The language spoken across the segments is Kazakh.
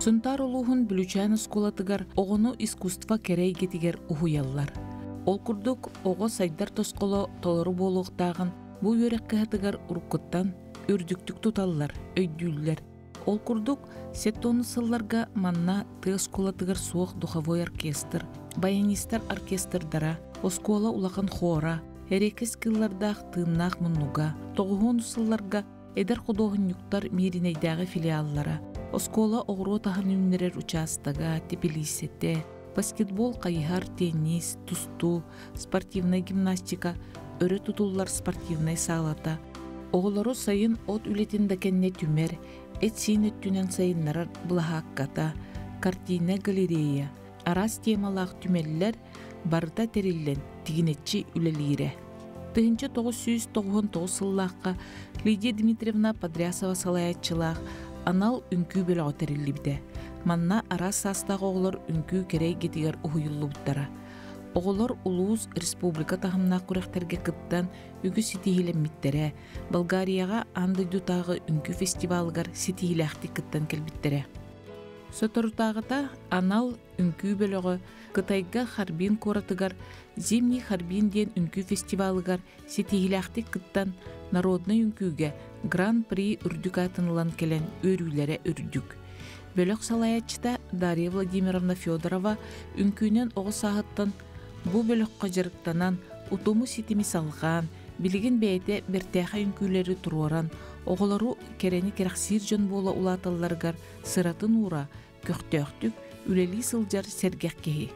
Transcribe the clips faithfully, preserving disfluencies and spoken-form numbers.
Сунтар улуһун Бүлүчән сколатыгар оҕону искусство керей гетигер уһуяллар. Ол курдук оҕо сайдар тосқоло толору болуқтағын бу үйрек кыһатыгар уруккуттан үрдүктүк туталлар, өйдүүллер. Ол курдук сеттону сылларга манна тыа сколатыгар суох духовой оркестр, баянистар оркестрдара, оскола улахан хора, эрекес кыллардах тыыннаах муннуга, тоҕуһуун сылларга эдер худоһунньуктар мииринейдäҕи филиаллара, оскола оҕруу таһан үннерер участага, Тбилисете, баскетбол, кайыһар, теннис, тусту, спортивная гимнастика, өрө тутуллар спортивный салата. Оҕолору сайын от үлетин да кенне түмер, эт сиин өттүнен сайыннарар былаһаакката, картина галерея, арас темалаах түмеллер барыта териллен тигинетчи үлелиире. Тыһынча тоҕус сүз тоҕуһун тоҕус сыллаахха Лидия Дмитриевна Подрясова салаяччылаах анал үңкүү бөлөҕө териллибите. Манна арас састаах оҕолор үңкүү керей гетигер уһуйуллубуттара. Оҕолор улуус республика таһымнаах күрэхтерге кыттан үгү ситиһилэммиттерэ, Болгарияга андыйдутагы үңкүү фестивалыгар ситиһилээхти кыттан келбиттерэ. Соторутаагыта анал үңкүү бөлөҕө Кытайга Харбин коратыгар Зимний Харбин диэн үңкүү фестивалыгар ситиһилээхти кыттан народный үңкүүгэ Гран-при үрдүк атынылан келен өрүүлэрэ үрдүк. Бөлөк салаяччыта Дарья Владимировна Федорова үңкүүнен оҕо сааһыттан бу бөлөккө жарыктанан утуму ситими салгаан, билигин бэйте бертээхэ үңкүүлери туруоран, оҕолору керени керахсиир дьон буола улааталларгар сыратын ура, көхтөөхтүк, үлели сылдьар сергех киһи.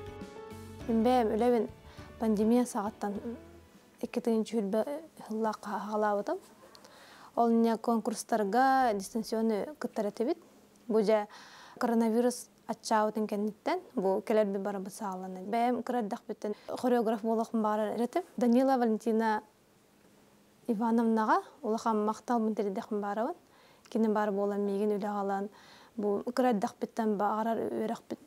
Бэм үлебин пандемия саҕаттан иккитинчи хүлбэ хыллаакка хагалаабытым. Ол не конкурстарга дистанционный кыттаратыбит. Бу же коронавирус атчаабытын кенниттен, бу келерби барабыт сааланы. Бэм кыраддах биттен хореограф болоқын бары эретим. Данила Валентина Ивановнага улахан мактал мынтериддахын барабын. Кинен бары болан мейген үле алан. Бу кыраддах биттен багарар өрек бит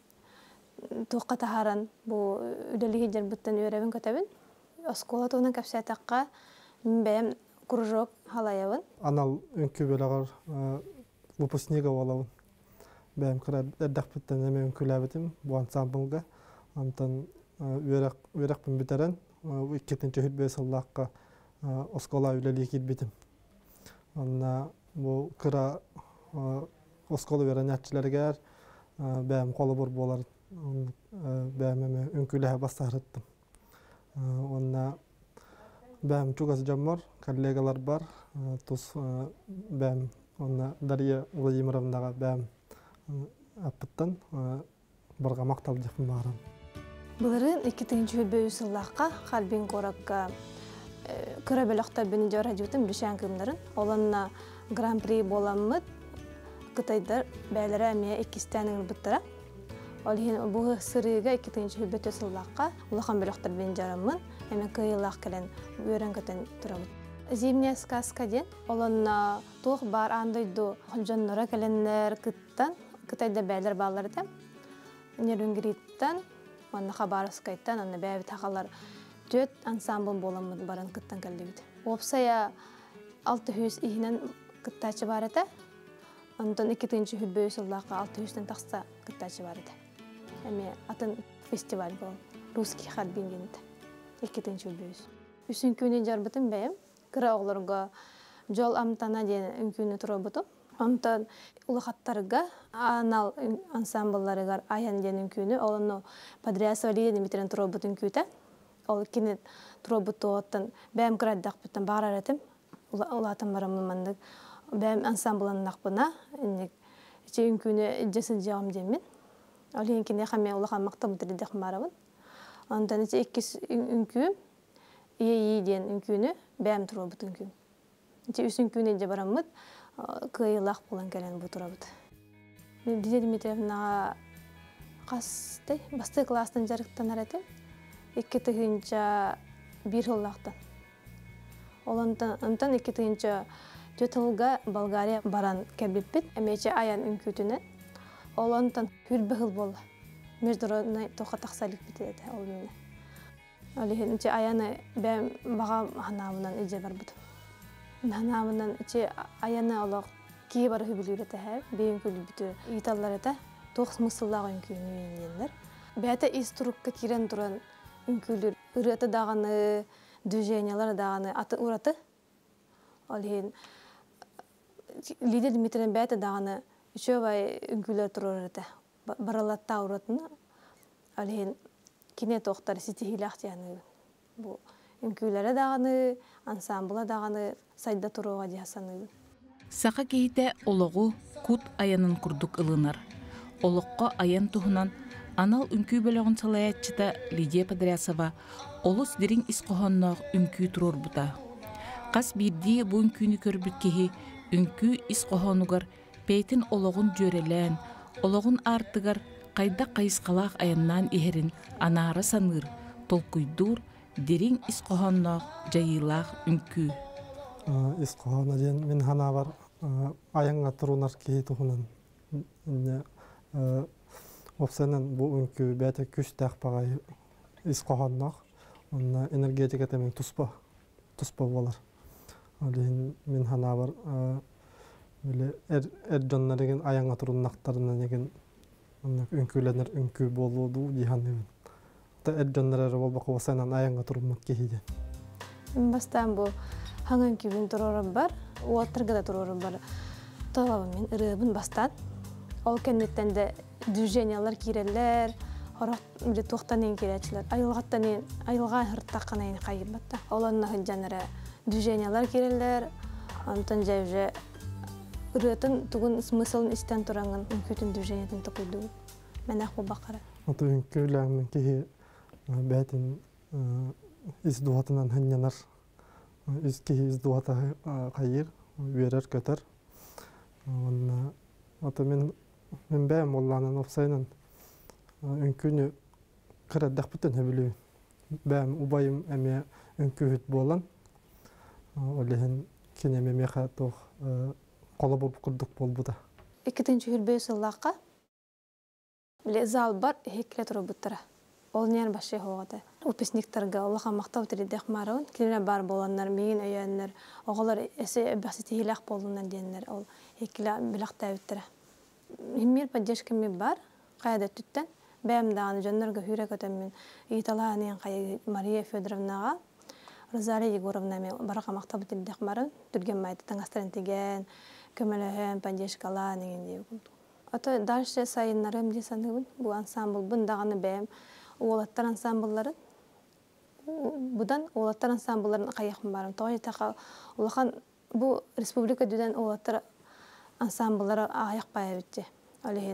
туққа тахаран. Бу үлелиги жербиттен өребин көтөбүн. Оскола туунан капсиятакка бэм кружок халаябын. Анал үңкүү бөлөгөр выпускнига болобун. Бэм кыраддах биттен эме үңкүүлөбүтүм бу ансамблга. Антан өрек өрекпин битерен иккитинчи хүлбө сыллаакка оскола үлелиги кирбитим. Анна бу кыра оскола веренятчыларга бэм колобур болар. Бэм эме үңкүүлөһө бастарыттым. Онна бэм чугас жаммар, коллегалар бар, тус бэм онна Дарья Владимировнага бэм аппыттан барга мактал жакын барам. Буларын иккитинчи хүлбө сыллаакка Харбин коракка кыра бөлөктө бени жора жутум бишан кымдарын. Олонна гран-при боламмыт Кытайдар бәйләре әмия иккистәнең буттара. Олин бу сырыга иккитинчи хүлбө сыллаакка улахан бөлөктөр бени жараммын. Эме кыйлак келен өрөн көтөн турабыт. Зимняя сказка ден олонна тух бар андайду хонжоннора келеннер кыттан Кытайда бәйләр баллар да. Нерүнгриттан, онна Хабаровскайттан, онна бәйбит тағалар төт ансамбл боламын баран кыттан кәлдебіді. Опсая алты жүз ихінен кыттачы бар еді. Ондан иккитинчи хүлбө сыллаакка алты жүзден тақса кыттачы бар еді. Әме атын фестиваль бол. Русский Харбин денді. иккитинчи хүлбө. Үсүнкүүнү жарбытын бәйім. Кыра оғларга жол амтана ден үңкүүнү турабытым. Онтан улахаттарга анал ансамблларыгар аян ден үңкүүнү олону Подрясова Лидия Дмитриевна турабыт үңкүүтэ. Ол кинет турабыт оттан бәйім кыраддак биттен бағар әретім. Улатын барамын бәйім ансамбланын ақпына. Иче үңкүүнү жесын жауам демін. Ол ең кине қаме улахан мақтал бұтырдық барамын. Онтан иче иккис үңкүү ие ден үңкүүнү бәйім турабыт үңкүү. Иче үс үңкүүнү же барамыд. Кыйлак болан келен бу турабыт. Лидия Дмитриевна касты, басты класстан жарыктан аратым. Икки тыгынча бир хыллактан. Олонтан антан икки тыгынча төт жылга Болгария баран келбиппит. Эмече аян үңкүтүнөн. Олонтан хүлбө хыл болду. Международный тока таксалык битет ол менен. Алихинче аяны бем бага ханабынан иже барбыт. Нанамынан иче аяны алак ки бар хүбүлүрөтө һәр бейин күлүбүтү италлар эте тоқ смысллағы үнкүйіні үйіненлер. Бәті истурукка кирен тұран үнкүйлер ырыты дағаны, движениялар дағаны, аты ураты. Ол хен Лидия Дмитриевна бәті дағаны үші бай үнкүйлер тұрар ырыты. Баралатта уратыны. Ол хен кине тоқтар сетихилақ тияны. Бұл үнкүйлері дағаны, ансамбыла дағаны сайда тұруға диясаны. Сақа кейте олығы кут аянын күрдік ылынар. Олыққа аян тұхынан анал үнкүй бөлігін салаятчыта Лидия Подрясова олыс дерін исқоғаннақ үнкүй тұрор бұта. Қас бірді бұл үнкүйні көрбіт кеhi үнкүй исқоғануғар пейтін олығын жөрелән, олығын артығар қайда қайысқалақ аяннан ехерін анары саныр, толкуйдур дерін исқоғаннақ жайылақ үнкүй. Исқоғаны ден мен хана бар аянға тұрунар кеhi тұхынан. Опсанан бұл үнкі бәті күш тәқпағай исқоғаннақ, онына энергетика тәмен тұспа, тұспа болар. Мен хана бар әр жаннарыген аянға тұруннақтарына деген үнкүләнер үнкі болуды дейхан дейін. Әр жаннарары бол бақы опсанан аянға тұрунмат кейді. Бастан бұл хаңын күйбін тұрорым бар, уаттырғы да тұрорым бар. Тоғабымен ұрыбын бастан. Ол кәнеттен де движениялар кирелер, хорaq тоқтанен киречилер. Айылғаттанен, айылға хырттаққанайын қайып батта. Оланна хыджанары движениялар кирелер, антон жәвже ұрытын тұғын смыслын істен тұраңын үнкүтін движениятын тұқыйду. Мен ақпы бақары. Аты үнкүләңнің кейі бәтін издуатынан хынянар. Кейі издуата қайыр, верер көтір. Аты мен Мен бәйім олланын опсайнын үнкүні қыраддақ бүтін әбілі. Бәйім ұбайым әме үнкүхіт болан. Олеген кен әме меқа тоқ қолы болып күрдік бол бұда. Екітінші хүрбей сыллаққа біле зал бар, хекіле тұры бұттыра. Ол нәр башы хоғады. Упесниктарға олаға мақтау тірідек марауын. Келіне бар боланлар, мейін өйенлер, оғылар әсі бәсеті хилақ болуынан дейінлер. Ол хекіле білақта өттірі. Химмер поддержками бар, қайда түттен. Бәйім дағаны жонларға хүрек өтен мен Италаянын қайы Мария Федоровнаға, Розалия Егоровна мен бараға мақтабы тілдек барын, дүрген майды таңастырын теген, көмеліген, поддержкала деген дей болды. Ото дальше сайынларым дей санығын, бұл ансамбл, бұн дағаны бәйім оғылаттар ансамбларын, бұдан оғылаттар ансамбларын қайықын барын. Тоғы жетақа олақан бұл республика дүден оғылаттар ансамблары аяқ бая бітті. Олеген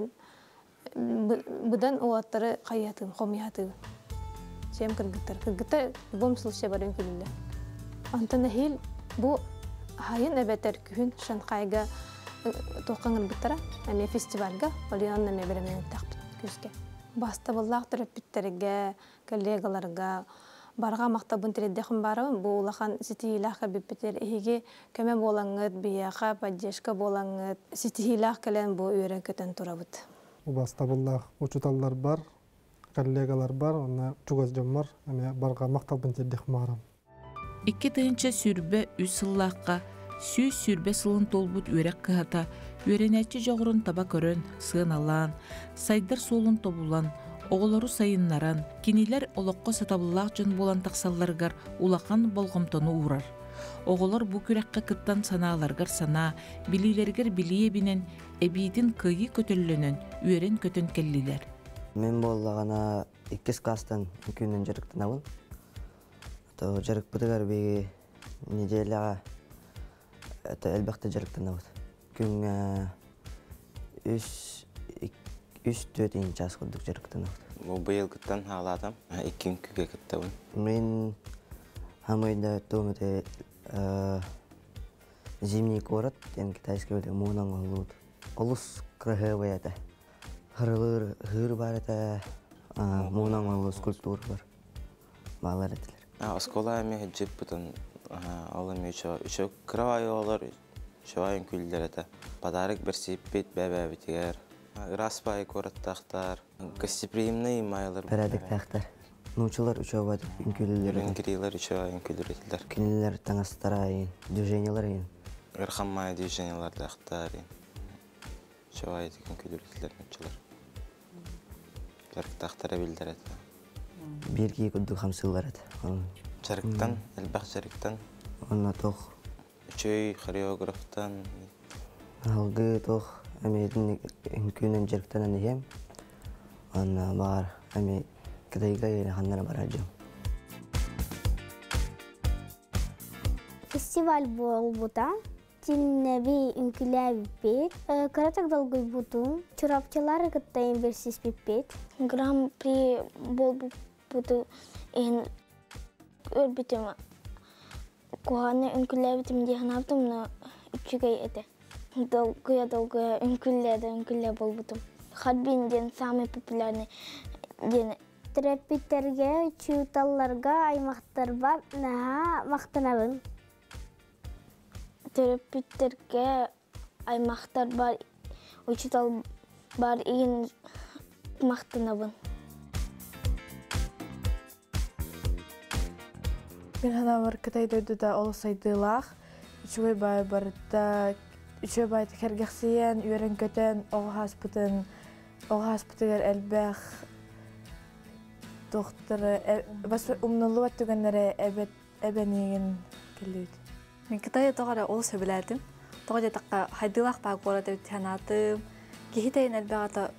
бұдан оғаттары қайятығын, қомиятығын. Жем кіргіттар. Кіргіттар бұл мысылшы бар үнкілілі. Антына хел бұл хайын әбәтер күйін шын қайға тоққаңыр біттара, әме фестивальға, олеген анна ме бірімен өттақ күзге. Баста бұллақ тұрып біттерге, коллегаларға, барға мақтабын тіреддеқін барауын, бұл олақан сетихилаққа біппетер еге көме болаңыд, бияқа, паддешқа болаңыд, сетихилақ кәлен бұл үйрен көтен тұрабыд. Баста бұллақ ұчыталар бар, коллегалар бар, оны чугаз жам бар, барға мақтабын тіреддеқін барауын. Икки тыынча сүрбе үс сыллаққа, сүйіз сүрбе сылын толбут үйрек қығата, үйренәтчі жоғырын таба көрін, сығын алан, сайдар солын тобулан, оғылары сайыннаран, кенелер олыққа сатабыллақ жын болан тақсалларғар улақан болғымтону урар. Оғылар бұ күрәққа кыттан саналарғар сана, білилергер білие бінен, әбейдін күйі көтілінен, үйерен көтін келлилер. Мен болағана иккес кластан күнін жарықтын ауын. Жарық бұдығар бейге неделяға әлбәқті жарықтын ауын. Күн үш төрт час күрдік жарықтын ауын. Бұл бұйыл күттен ғаладым, екі күнге күттауын. Мен хамайда өттіғымыды зимний город, ен китайский өте мұнан ғалуыд. Олыс қырығы баяды. Хырылыр, ғыр бар әті, мұнан ғалуы скульптур бар. Балар әтілер. Оскола әме жіп бұтын, ол әме үші қырауай олар, шуайын күлдер әті. Падарық бір сеппет бәбәбетігер. Распай городтақтар, гостеприимный майлар. Пәрәдік тақтар. Нучылар үші авады үнкілілер. Үнгірилер үші үнкілер етілер. Кенелер таңастарайын, движениялар ең. Ирхамай движениялар дақтар ең. Үші авайды үнкілер етілер нучылар. Жарықтақтары білдіреді. Bir ki kudduk hamsıllar et. Жарықтан, әлбәқ жарықтан. Onunla toh. Üçöy, хореографтан. Halgı toh. Emedin hünkünen jarıktan anıyım. Onunla var. Emi kıdayga yine hanlara baracağım. Фестиваль болбута, тиннеби үнкүләби бит, каратак долгой буту, чурапчалар кыттайын берсис бит. Гран-при болбуту эн өрбүтүм. Куаны үнкүләбитим диханаптым на үчүгэй эте. Долгая долгая үнкүләдэ үнкүлэ болбутум. Хадбинден самый популярный ден. Трепиттерге, чуталларга аймактар бар, наха мактанабын. Терапевттерге аймактар бар, учитал бар иин мактанабын. Мен хана бар кытайдойду да олсайдылах, үчүгөй бай барда, үчүгөй бай текергексиен, үйрен көтен, оғаспытын, оғаспытыгар әлбәх доктор, бас умнулуат түгеннере эбенеген келүүд. Мен Кытайда тоғара ол сөбіләдім. Тоғада таққа хайдылақ баг борады өттенатым. Кехитейін әлбәғата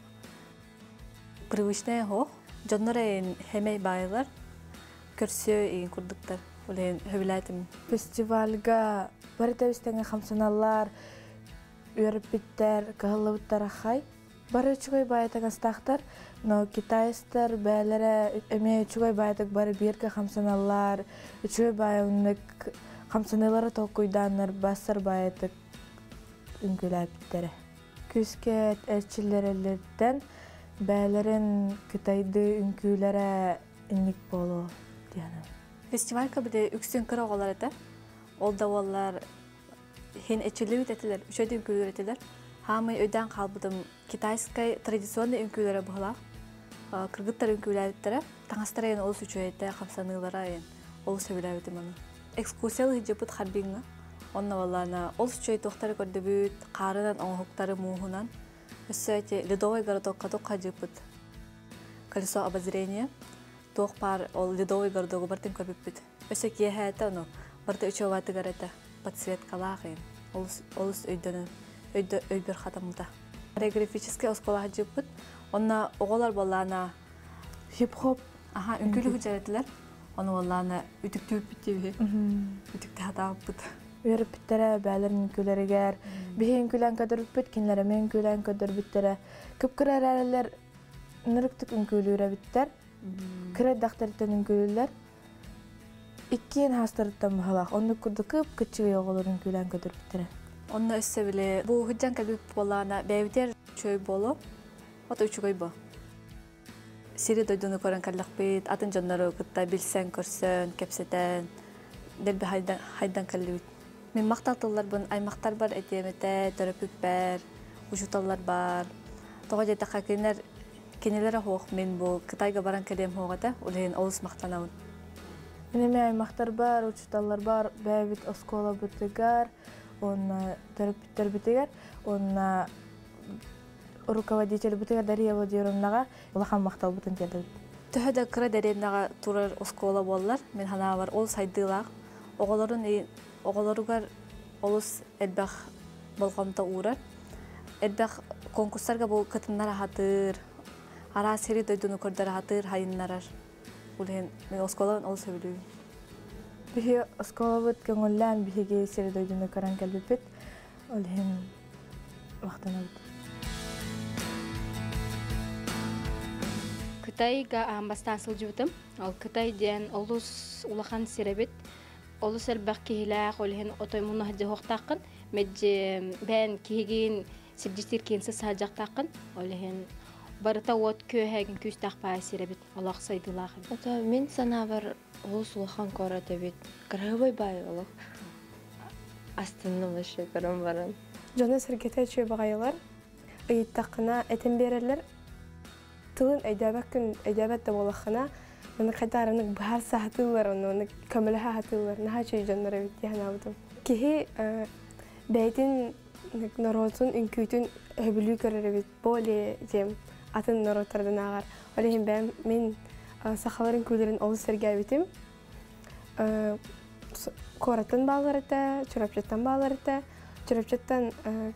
привычная хоқ. Жоннорайын хемей байлар. Көрсө еген күрдіктар. Олайын хөбіләдім. Фестивальга барыта үстенге хамсаналар, үйеріп біттер, кағылыбыттар ақай. Бары үчігой байытыған стақтар, но китайстар бәлері әме үчігой байытық бары бергі хамсаналар, үчігой байынық хамсанылары толкуйданыр басыр байытық үңгіләбіттері. Күскет әлчілерілерден бәлерін Кытайды үңгілері үнік болу дейінім. Фестивалька біде үксін кір оғалар әті. Ол да олар хен әчілі өтетілер, үшөйді үңгілер әтілер. Хамы өйден қалбыдым китайскай традиционный үңгілері бұғыла. Кыргыттар үңгіләбіттері. Таңастар айын олыс үшөйді хамсанылары айын олыс өбіләбітім оны. Экскурсиялы жепут харбинга. Онна валлана ол сөй тохтары көрдөбүт, карынан оңуктары муухунан. Өссөйте ледовый городокка токка жепут. Колесо обозрения. Тох пар ол ледовый городогу бартын көрбүппүт. Өссө киэхээте ону барты үчөбаты гарата подсветкалаахын. Олус олус өйдөнүн өйдө өйбөр хатамда. Хореографический оскола жепут. Онна оголар боллана Хип-хоп. Аха, үңкүлү жаратылар. Onu vallana ütüktüp bitti. Ütükte hata yapıp. Uyarıp bittere, bәлерін күлерігер. Бейін күлен көдіріп бит, кенлері мен күлен көдір бітtere. Күп кірер әрелер нұрықтық үңкүлі біттер. Кірер дақтарыттан үңкүлілер. Иккен хастарыттан бұғалақ. Оны күрді күп күтчіге оғылыр үңкүлен көдір бітtere. Onu өссі біле. Бұл хүджан кәлбіп болана бәйбітер чөй болу. Ота үчігой бұл. Сири дойдуну көрөн каллак бит, атын жоннору кытта билсен, көрсөн, кепсетен, делби хайдан каллыбит. Мен макталтылар бун аймактар бар, этемете, төрөпүк бар, ужуталлар бар. Тога жетакка кенер кенелер хоқ мен бу Кытайга баран келем хоғата, улен олус мактанабын. Менеме аймактар бар, ужуталлар бар, бәбит оскола бутыгар, онна төрөпүттөр бутыгар, онна руководитель бутыгар Дарья Владимировнаға улахан мақтал бутын деді. Төһөдө кыра дереннаға турар оскола боллар, мен хана бар, ол сайдылақ. Оғолорун оғолоругар олус элбах болгомда урар. Элбах конкурстарга бұл кытыннар хатыр, ара сери дойдуну көрдөр хатыр, хайыннарар. Улен мен осколан ол сөйлөйм. Бихи оскола бут көңүллән бихиге сери дойдуну көрөн келбипит. Олен мактанабыт. Кытайга амбастан сылжыбытым. Ол Кытайден олус улахан серебит. Олус элбак кихилах, олхен отой муна хаджи хоқтақын. Меджи бән кихигин сиржистер кенсі сажақтақын. Олхен барыта от көйхәгін күстақ бай серебит. Олақ сайдылағын. Ота мен сана бар олус улахан кораты бит. Кырғыбай бай олық. Астынны башы көрім барын. Жона сіргеті чөй бағайлар. Үйіттақына әтен берерлер. Тылын әйдәбәккін әйдәбәтті болақына, оны қайтарының бар сағатылар, оны көмілі хатылар, наға чөй жонлары бітті ханабыдым. Кехи бәйтін нарозын, үнкүйтін өбілі көрері біт, боле жем, атын нороттардан ағар. Олеген бәм мен сақаларын күлдерін олы сәрге бітім. Коратын баларыта, чурапчаттан баларыта. Чурапчаттан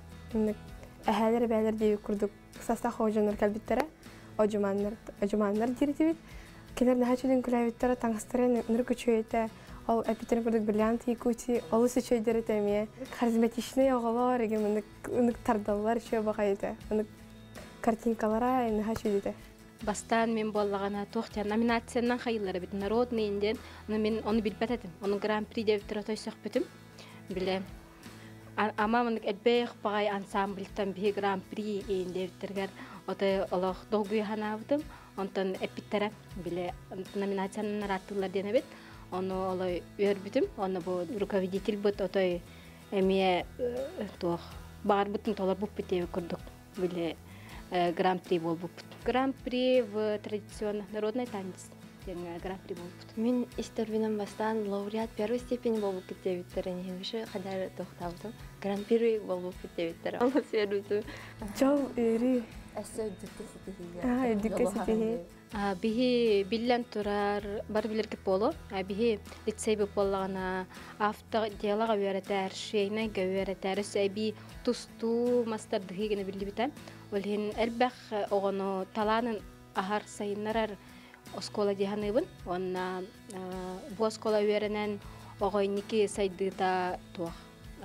әхәлер бәлер дейі күрдік састақ оғжаныр кәлбіттері. Ожуманлар директивит. Келер наха чөйден күләбіттері таңыстырын нұр күчөйті. Ол әпиттерін күрдік бриллиант екуті, олы сөчөйдері тәмие. Харизматичный оғылар, үнік тардалар үші бағайды. Үнік картинкалара наха чөйдеді. Бастан мен боллағана тоқтя номинациянан қайылары бит народный инден, мен оны білбәт әтім. Оны гран-при девіттері тойсақ бітім. Біле. Ама мұнық әббәйқ бағай ансамбльтан бі гран-при ейін девіттергер. Оты олық долгуй хана бітім. Онтан әппіттері біле номинациянан раттылар дене бит. Оны олай өр бітім. Оны бұл руководитель бұт отой әмие бағар бұтын толар бұп бітеуі күрдік. Біле гран-при бол бұп. Гран-при в традиционных народной танец. Гран-при бол бұт. Мен исторбинан бастан лауреат первой степени бол бұп бітевіттері. Негіші қадар тоқталдым. Гран-при бол бұп бітевіттері. Оны сөрбіту. Жол өйрі. Әсі өддікті сетігіге. Өддікті сетігіге. Биһи биллен турар бар билерге боло. Биһи лицей бу боллагана авто диалога өйрәтәр, шейне гөйрәтәр, сәби тусту мастер дигене билди битән. Ул һин әлбәх огоно таланын ахар сайыннарар оскола диханыбын. Онна бу оскола өйрәнән огойники сайдыта туах.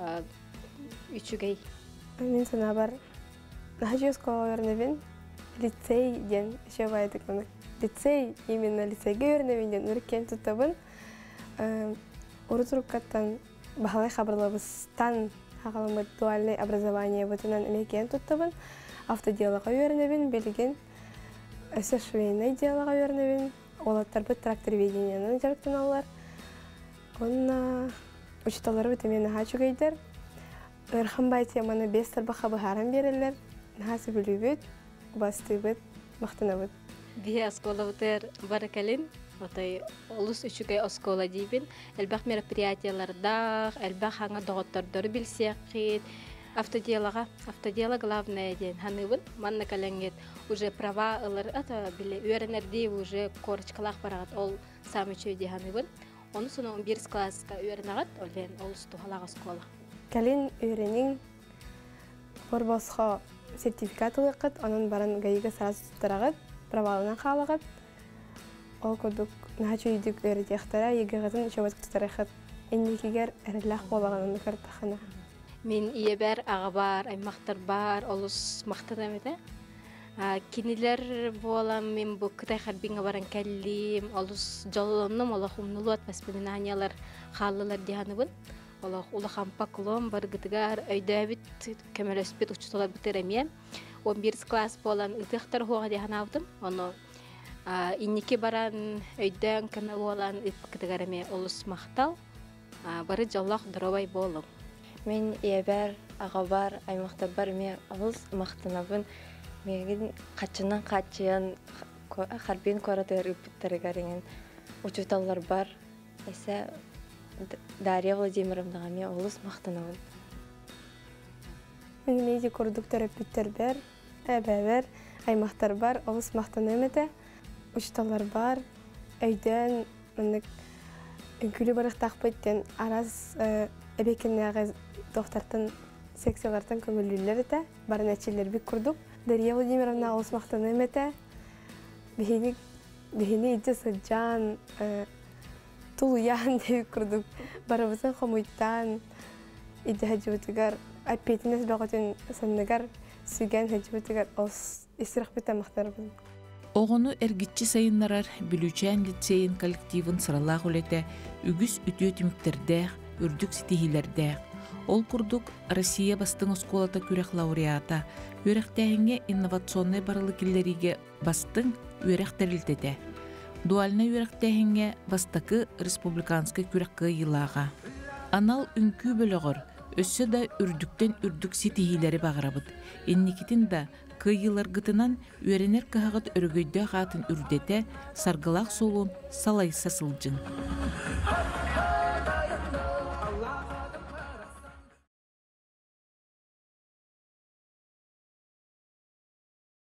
Үчүгәй. Мен сана бар. Нахаҗы оскола өйрәнәбен. Лицей ден шевайдык мына. Лицей именно лицейге өрнәвенден үркен тұттабын. Урутуруккаттан бахалай хабарлабыстан хағаламы дуальный образование бұтынан әмекен тұттабын. Автодиалаға өрнәвен, белген өсі швейный диалаға өрнәвен. Олаттар бұт тракторведениянын жарықтан алар. Онна учиталары бұты мені хачугайдар. Өрханбай теманы бес тарбақа бұхаран берілер. Нахасы білі бүт, басты бүт, мақтына бүт. Бие оскола бутер баракалин, отай олус үчүгай оскола дейбин. Элбах мероприятияларда, элбах хаңа доғыттардары білсеқит. Автодиалаға, автодиала главная ден ханыбын. Манна каленгет уже права ылар, ата биле үйеренерде уже корочкалақ барағат, ол сам үчөйде ханыбын. Оны соны он бир класска үйеренағат, олен олус тухалақ оскола. Калин үйеренің борбосқа сертификат ұлықыт, оның барын гайыға сразу тұттырағыт. Правалынан қалағыт. Ол көрдік нәчі үйдік өрітектара, егіғытын үші тұтарықыт. Әнекегер әрілләқ болағанын көрттіқына. Мен ие бәр, аға бар, аймақтар бар, олыс мақтан әмеді. Кенелер болам, мен бұл қытай қарбинға баран кәлім, олыс жолуным, олақ умнулуат воспоминаниялар қалылар дияны бұн. Олақ улақан пақылым, бар ғытығар, өйді әбіт, көмел өспет ұчытылар бұтыр әмия. он бир класс болан ытыктар хуга дигән алдым. Аны иннеке баран өйдән кеме болан ипкыдыгарыме олус мактал. Бары жаллах дробай болым. Мен ебәр, агабар, аймактар бар, мен олус мактанабын. Мен качынан качыян харбин коратыр иптергарен учуталлар бар. Эсе Дарья Владимировна мен олус мактанабын. Мен мейді көрдіктер өпіттер бар, әбәбер, аймақтар бар, олыс мақтан өмеді. Ұшталар бар, өйден, үнкілі барық тақпыттен араз әбекеннәғыз доқтартын, секциялартын көмілілер еті, барын әчелер бік көрдік. Дарья Владимировна олыс мақтан өмеді. Бейіні иді сылжан, тұлуян деп көрдік. Барабызын қомуйттан, иді әжібітігер, Аппетинес бағытын сәннігер сүйген хәджібітігер олс естірақ бітен мақтар бұн. Оғыны әргітчі сайынларар білучән лицейін коллективын сыралақ өлеті үгіс үті өтіміктердәқ, үрдік сетихилердәқ. Ол күрдік Россия бастың осколата күрек лауреата, өректәңе инновационный барылы келлеріге бастың өректәрілдеді. Дуалына өректәңе бастақы республиканскай күреккі елаға. Анал үнкі бөліғыр, өссі да үрдіктен үрдік сетихилері бағырабыд. Энникетін да кыйылар гытынан өренер кағағыт өргөйді ғатын үрдете сарғылақ солуын салай сасылжын.